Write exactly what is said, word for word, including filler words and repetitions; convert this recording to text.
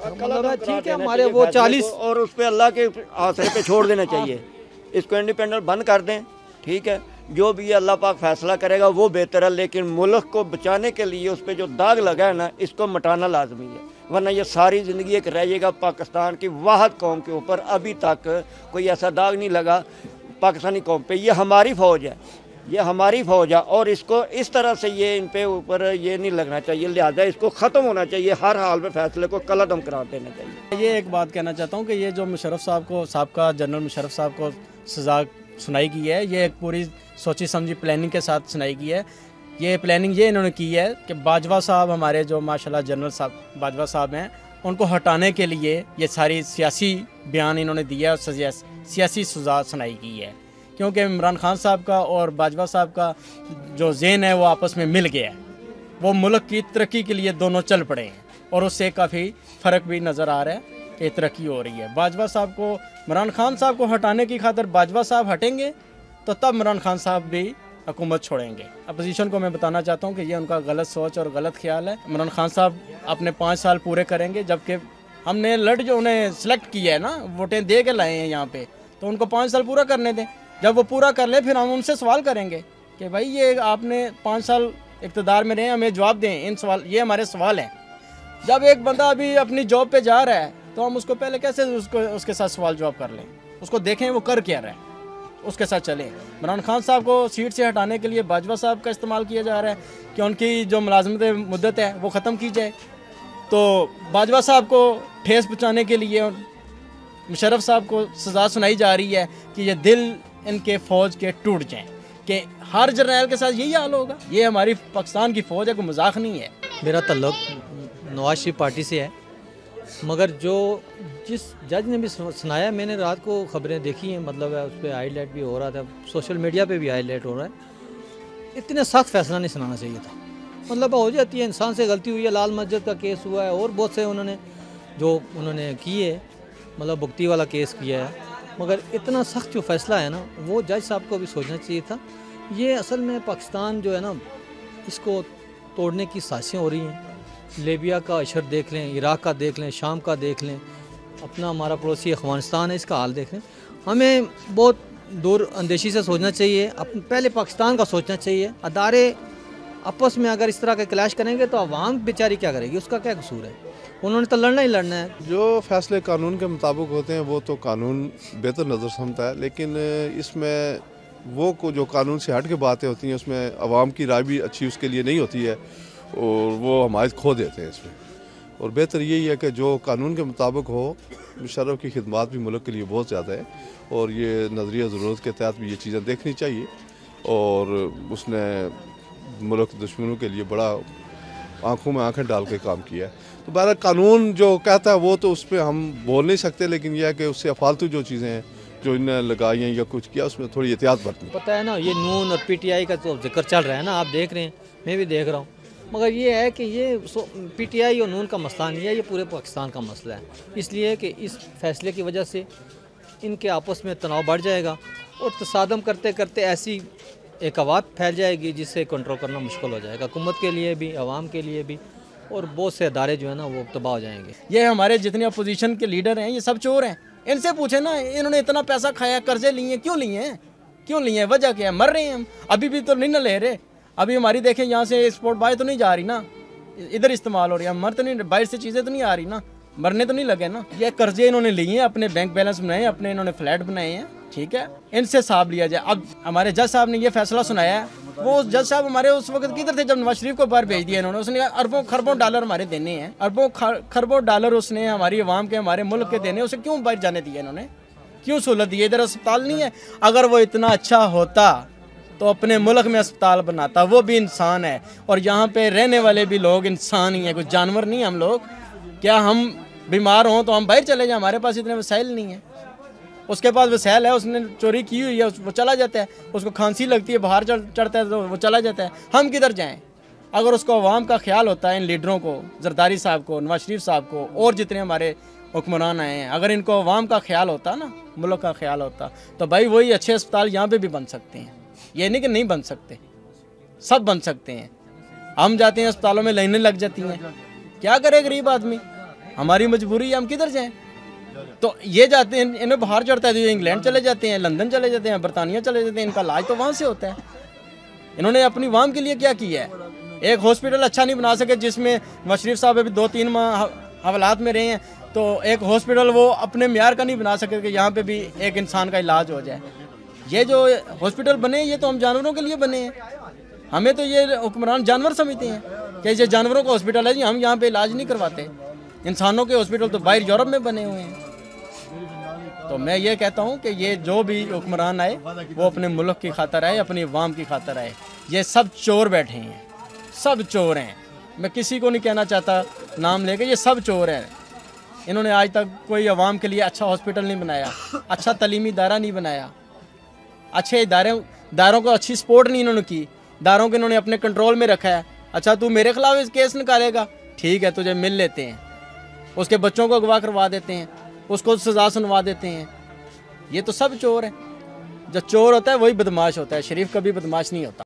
मतलब ठीक है हमारे वो चालीस اور اس پہ اللہ کے آسرے پہ چھوڑ دینا چاہیے. اس کو انڈیپینڈنٹ بند کر دیں, ٹھیک ہے, جو بھی اللہ پاک فیصلہ کرے گا وہ بہتر ہے, لیکن ملک کو بچانے کے لیے اس پہ جو داغ لگا ہے نا, اس کو مٹانا لازمی ہے, ورنہ یہ ساری زندگی ایک رہ جائے گا پاکستان کی واحد قوم کے اوپر. ابھی تک کوئی ایسا داغ نہیں لگا پاکستانی قوم پہ. یہ ہماری فوج ہے, یہ ہماری فوج ہے, اور اس کو اس طرح سے یہ ان پہ اوپر یہ نہیں لگنا چاہیے, لہٰذا اس کو ختم ہونا چاہیے, ہر حال میں فیصلے کو کالعدم قرار دینا چاہیے. یہ ایک بات کہنا چاہتا ہوں کہ یہ جو مشرف صاحب کو سابقہ جنرل مشرف صاحب کو سزا سنائی گئی ہے, یہ ایک پوری سوچی سمجھی پلاننگ کے ساتھ سنائی گئی ہے. یہ پلاننگ یہ انہوں نے کی ہے کہ باجوہ صاحب ہمارے جو ماشاءاللہ جنرل صاحب باجوہ صاحب ہیں, ان کو ہٹانے کے لیے یہ ساری سیاسی بیان انہوں نے دیا اور سیاسی سزا سنائی گئی ہے, کیونکہ عمران خان صاحب کا اور باجوہ صاحب کا جو ذہن ہے وہ آپس میں مل گیا ہے, وہ ملک کی ترقی کے لیے دونوں چل پڑے ہیں, اور اس سے کافی فرق بھی نظر آ رہا ہے کہ ترقی ہو رہی ہے. باجوہ صاحب کو عمران خان صاحب کو ہٹانے کی خاطر باجوہ صاحب ہٹیں گے تو تب عمران خان صاحب بھی حکومت چھوڑیں گے. اپوزیشن کو میں بتانا چاہتا ہوں کہ یہ ان کا غلط سوچ اور غلط خیال ہے. عمران خان صاحب اپنے پانچ سال پورے کریں گے, جبکہ ہم نے لڑ جو انہیں سلیکٹ کیا ہے نا, ووٹیں دے کے لائے ہیں یہاں پہ, تو ان کو پانچ سال پورا کرنے دیں. جب وہ پورا کر لیں پھر ہم ان سے سوال کریں گے کہ بھائی یہ آپ نے پانچ سال اقتدار میں رہے, ہمیں جواب دیں ان سوال, یہ ہمارے سوال ہیں. جب ایک بندہ ابھی اپنی جاب پہ جا رہا ہے تو ہم اس کو پہلے کیسے اس کو اس کے ساتھ سوال جواب کر لیں, اس کو دیکھیں وہ کر کیا رہا ہے, اس کے ساتھ چلیں. عمران خان صاحب کو سیٹ سے ہٹانے کے لیے باجوہ صاحب کا استعمال کیا جا رہا ہے کہ ان کی جو ملازمت مدت ہے وہ ختم کی جائے, تو باجوہ صاحب کو ٹھیس پہنچانے کے لیے مشرف صاحب کو سزا سنائی جا رہی ہے کہ یہ دل ان کے فوج کے ٹوٹ جائیں, کہ ہر جرنیل کے ساتھ یہی حال ہوگا. یہ ہماری پاکستان کی فوج ہے, کوئی مذاق نہیں ہے. میرا تعلق نواز شریف پارٹی سے ہے, مگر جو جس جج نے بھی سنایا, میں نے رات کو خبریں دیکھی ہیں, مطلب ہے اس پہ ہائی لائٹ بھی ہو رہا تھا, سوشل میڈیا پہ بھی ہائی لائٹ ہو رہا ہے. اتنے سخت فیصلہ نہیں سنانا چاہیے تھا. مطلب ہو جاتی ہے, انسان سے غلطی ہوئی ہے, لال مسجد کا کیس ہوا ہے, اور بہت سے انہوں نے جو انہوں نے کیے, مطلب بھگتی والا کیس کیا ہے, مگر اتنا سخت جو فیصلہ ہے نا وہ جج صاحب کو بھی سوچنا چاہیے تھا. یہ اصل میں پاکستان جو ہے نا اس کو توڑنے کی سازشیں ہو رہی ہیں. لیبیا کا اشر دیکھ لیں, عراق کا دیکھ لیں, شام کا دیکھ لیں, اپنا ہمارا پڑوسی افغانستان ہے اس کا حال دیکھ لیں. ہمیں بہت دور اندیشی سے سوچنا چاہیے, پہلے پاکستان کا سوچنا چاہیے. ادارے آپس میں اگر اس طرح کا کلیش کریں گے تو عوام بیچاری کیا کرے گی, اس کا کیا قصور ہے, انہوں نے تو لڑنا ہی لڑنا ہے. جو فیصلے قانون کے مطابق ہوتے ہیں وہ تو قانون بہتر نظر سمجھتا ہے, لیکن اس میں وہ کو جو قانون سے ہٹ کے باتیں ہوتی ہیں اس میں عوام کی رائے بھی اچھی اس کے لیے نہیں ہوتی ہے, اور وہ حمایت کھو دیتے ہیں اس میں. اور بہتر یہی ہے کہ جو قانون کے مطابق ہو. مشرف کی خدمات بھی ملک کے لیے بہت زیادہ ہے, اور یہ نظریہ ضرورت کے تحت بھی یہ چیزیں دیکھنی چاہیے, اور اس نے ملک دشمنوں کے لیے بڑا آنکھوں میں آنکھیں ڈال کے کام کیا ہے. تو بہرحال قانون جو کہتا ہے وہ تو اس پہ ہم بول نہیں سکتے, لیکن یہ ہے کہ اس سے فالتو جو چیزیں ہیں جو انہوں نے لگائی ہیں یا کچھ کیا اس میں تھوڑی احتیاط برتنی. پتہ ہے نا یہ نون اور پی ٹی آئی کا تو ذکر چل رہا ہے نا, آپ دیکھ رہے ہیں, میں بھی دیکھ رہا ہوں, مگر یہ ہے کہ یہ پی ٹی آئی اور نون کا مسئلہ نہیں ہے, یہ پورے پاکستان کا مسئلہ ہے. اس لیے کہ اس فیصلے کی وجہ سے ان کے آپس میں تناؤ بڑھ جائے گا, اور تصادم کرتے کرتے ایسی ایک آواز پھیل جائے گی جس سے کنٹرول کرنا مشکل ہو جائے گا, حکومت کے لیے بھی, عوام کے لیے بھی, اور بہت سے ادارے جو ہیں نا وہ تباہ ہو جائیں گے. یہ ہمارے جتنے اپوزیشن کے لیڈر ہیں یہ سب چور ہیں. ان سے پوچھیں نا, انہوں نے اتنا پیسہ کھایا, قرضے لیے, کیوں لیے ہیں, کیوں لیے ہیں, وجہ کیا ہے, مر رہے ہیں ہم, ابھی بھی تو نہیں نہ لے رہے. ابھی ہماری دیکھیں یہاں سے ایکسپورٹ باہر تو نہیں جا رہی نا, ادھر استعمال ہو رہی ہے, ہم مر تو نہیں, باہر سے چیزیں تو نہیں آ رہی نا, مرنے تو نہیں لگے نا. یہ قرضے انہوں نے لیے ہیں, اپنے بینک بیلنس بنائے, اپنے انہوں نے فلیٹ بنائے ہیں, ٹھیک ہے, ان سے حساب لیا جائے. اب ہمارے جج صاحب نے یہ فیصلہ سنایا ہے, وہ جج صاحب ہمارے اس وقت کدھر تھے جب نواز شریف کو باہر بھیج دیا انہوں نے, اس نے اربوں خربوں ڈالر ہمارے دینے ہیں, اربوں خربوں ڈالر اس نے ہماری عوام کے, ہمارے ملک کے دینے, اسے کیوں باہر جانے دیا انہوں نے, کیوں سہولت دی؟ ادھر اسپتال نہیں ہے. اگر وہ اتنا اچھا ہوتا تو اپنے ملک میں اسپتال بناتا, وہ بھی انسان ہے, اور یہاں پہ رہنے والے بھی لوگ انسان ہی ہیں, کوئی جانور نہیں ہم لوگ. کیا ہم بیمار ہوں تو ہم باہر چلے جائیں, ہمارے پاس اتنے وسائل نہیں ہیں, اس کے پاس وسائل ہے, اس نے چوری کی ہوئی ہے, وہ چلا جاتا ہے, اس کو کھانسی لگتی ہے, باہر چڑھتا ہے تو وہ چلا جاتا ہے, ہم کدھر جائیں؟ اگر اس کو عوام کا خیال ہوتا ہے, ان لیڈروں کو, زرداری صاحب کو, نواز شریف صاحب کو, اور جتنے ہمارے حکمران آئے ہیں, اگر ان کو عوام کا خیال ہوتا نا, ملک کا خیال ہوتا, تو بھائی وہی اچھے اسپتال یہاں پہ بھی بن سکتے ہیں. یہ نہیں کہ نہیں بن سکتے, سب بن سکتے ہیں. ہم جاتے ہیں اسپتالوں میں لائنیں لگ جاتی ہیں, کیا کرے غریب آدمی, ہماری مجبوری ہے، ہم کدھر جائیں؟ تو یہ جاتے ہیں، انہیں باہر چڑھتا ہے تو یہ انگلینڈ چلے جاتے ہیں، لندن چلے جاتے ہیں، برطانیہ چلے جاتے ہیں، ان کا علاج تو وہاں سے ہوتا ہے۔ انہوں نے اپنی عوام کے لیے کیا کیا ہے؟ ایک ہاسپٹل اچھا نہیں بنا سکے جس میں مشرف صاحب ابھی دو تین ماہ حوالات میں رہے ہیں، تو ایک ہاسپٹل وہ اپنے معیار کا نہیں بنا سکے کہ یہاں پہ بھی ایک انسان کا علاج ہو جائے۔ یہ جو ہاسپٹل بنے یہ تو ہم جانوروں کے لیے بنے ہیں، ہمیں تو یہ حکمران جانور سمجھتے ہیں کہ یہ جانوروں کا ہاسپٹل ہے جی، ہم یہاں پہ علاج نہیں کرواتے۔ انسانوں کے ہاسپٹل تو باہر یورپ میں بنے ہوئے ہیں۔ تو میں یہ کہتا ہوں کہ یہ جو بھی حکمران آئے وہ اپنے ملک کی خاطر آئے، اپنی عوام کی خاطر آئے۔ یہ سب چور بیٹھے ہیں، سب چور ہیں، میں کسی کو نہیں کہنا چاہتا نام لے کے، یہ سب چور ہیں۔ انہوں نے آج تک کوئی عوام کے لیے اچھا ہاسپٹل نہیں بنایا، اچھا تعلیمی ادارہ نہیں بنایا، اچھے ادارے اداروں کو اچھی سپورٹ نہیں انہوں نے کی، اداروں کو انہوں نے اپنے کنٹرول میں رکھا ہے۔ اچھا تو میرے خلاف اس کیس نکالے گا، ٹھیک ہے، تجھے مل لیتے ہیں، اس کے بچوں کو اغوا کروا دیتے ہیں، اس کو سزا سنوا دیتے ہیں۔ یہ تو سب چور ہیں۔ جو چور ہوتا ہے وہی بدماش ہوتا ہے، شریف کبھی بدماش نہیں ہوتا۔